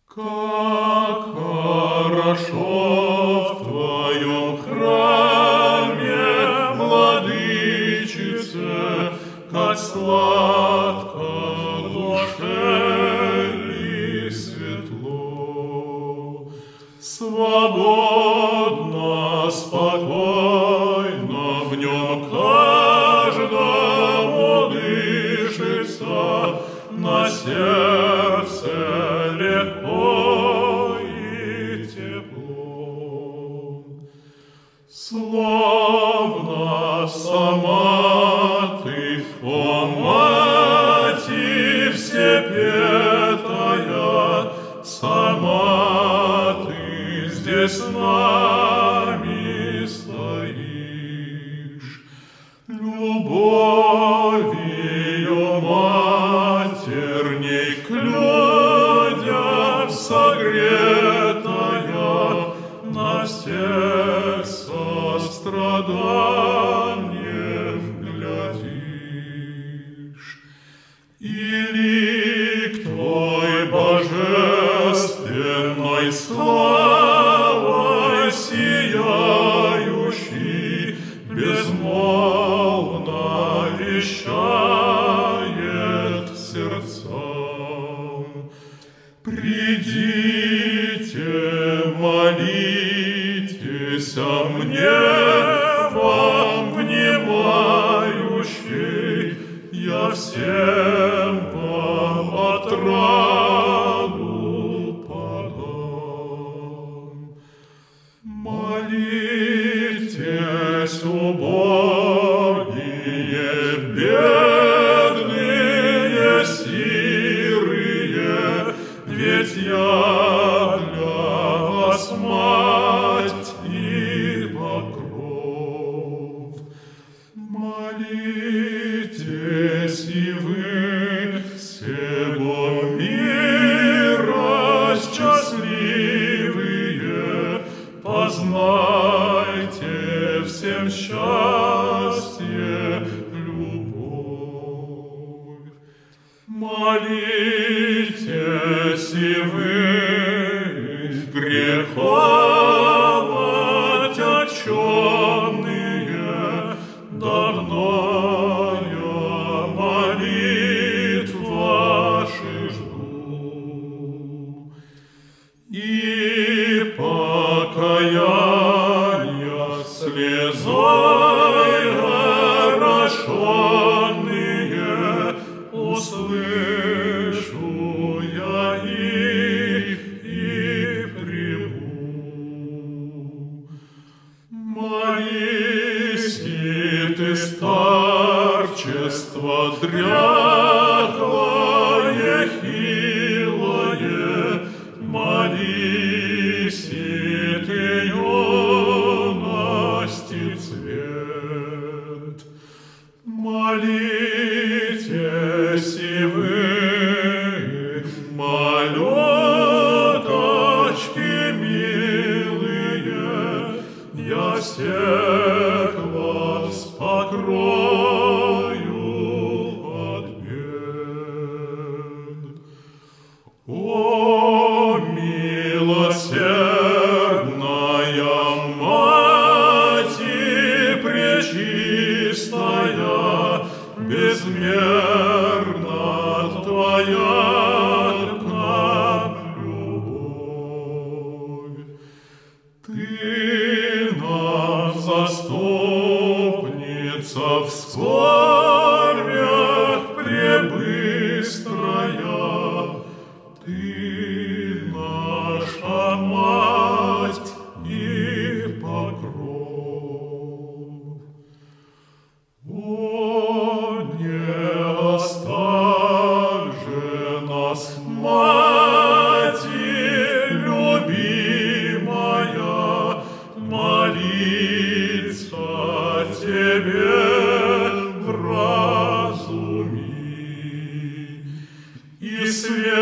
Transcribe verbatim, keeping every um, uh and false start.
Как хорошо в Твоем храме, Владычице, как сладко душе и светло. Свободно, спокойно в нем каждому дышится, на сердце легко и тепло. Словно сама Ты, о Мати всепетая, сама Ты здесь с нами стоишь. Любовью матерней к людям согретая, на всех состраданием глядишь. И лик Твой божественной славой сияющий безмолвно вещает сердцам. Придите, молитесь о мне, вам внимающий, я всем вам отраду подам. Молитесь, убогие, бедные, сирые, ведь я для вас мать и покров. Молитесь и вы, всего мира счастливые, познайте всем счастье, любовь. Молитесь и вы, грехом отягченные, давно я молитв ваших жду. И покаяние слезой орошенные услышу я их и приму. Молись, и ты старчество дряхлое, хилое, молись, и ты юности цвет. Молитесь и вы, малюточки милые, я всех вас покрою от бед. О, милосердная Мати пречистая, безмерна Твоя к нам любовь. Ты нам заступница в скорбях пребыстрая, Ты наша мать и покров. О, не оставь же нас, Мати любимая, молиться Тебе в разуме. И свет